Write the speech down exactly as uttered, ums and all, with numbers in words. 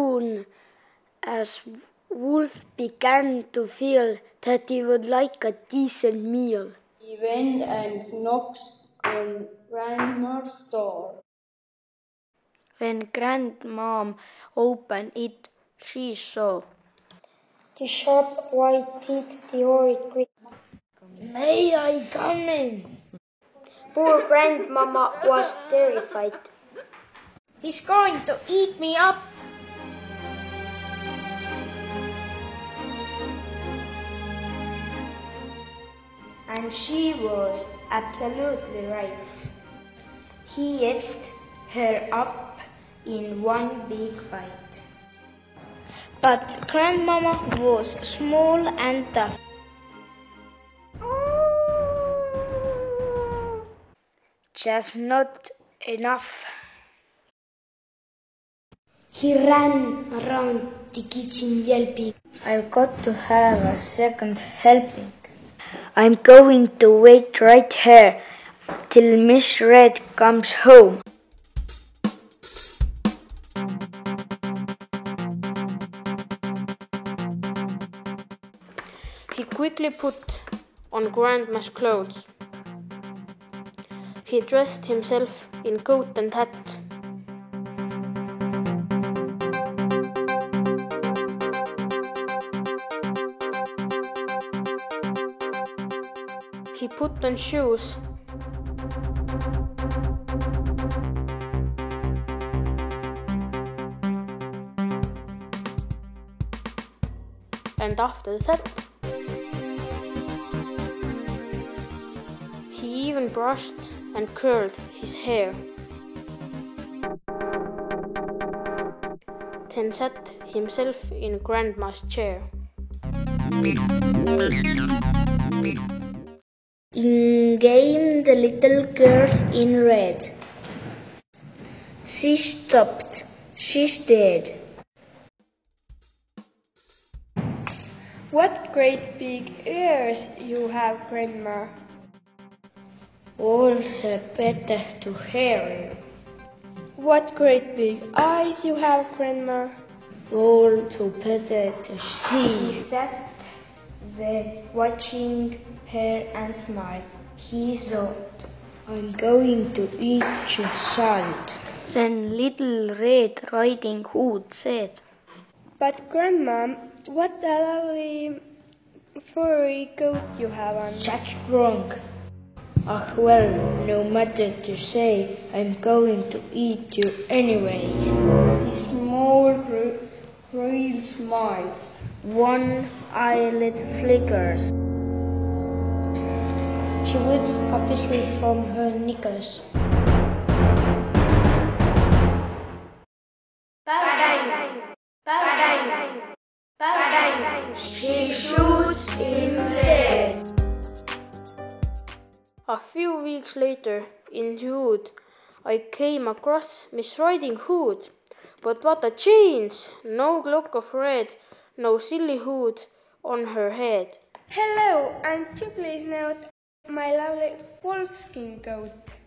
soon as Wolf began to feel that he would like a decent meal. He went and knocked on Grandma's door. When Grandmom opened it, she saw the sharp white teeth, the horrid grin. May I come in? Poor Grandmama was terrified. He's going to eat me up. And she was absolutely right. He ate her up in one big bite. But Grandmama was small and tough. just not enough. He ran around the kitchen yelping. I've got to have a second helping. I'm going to wait right here till Miss Red comes home. He quickly put on Grandma's clothes. He dressed himself in coat and hat. He put on shoes. And after that, he even brushed and curled his hair. Then sat himself in Grandma's chair. In came the little girl in red. She stopped. She stared. What great big ears you have, Grandma. All the better to hear you. What great big eyes you have, Grandma. All the better to see. He sat there watching her and smiled. He thought, I'm going to eat your child. Then Little Red Riding Hood said, But Grandma, what a lovely furry coat you have on. That's wrong. Ah, well, no matter to say, I'm going to eat you anyway. The small real smiles. One eyelid flickers. She whips obviously from her knickers. Bang! Bang! Bang! She shoots in there. A few weeks later, in the wood, I came across Miss Riding Hood. But what a change! No lock of red, no silly hood on her head. Hello, and you please note my lovely wolfskin coat.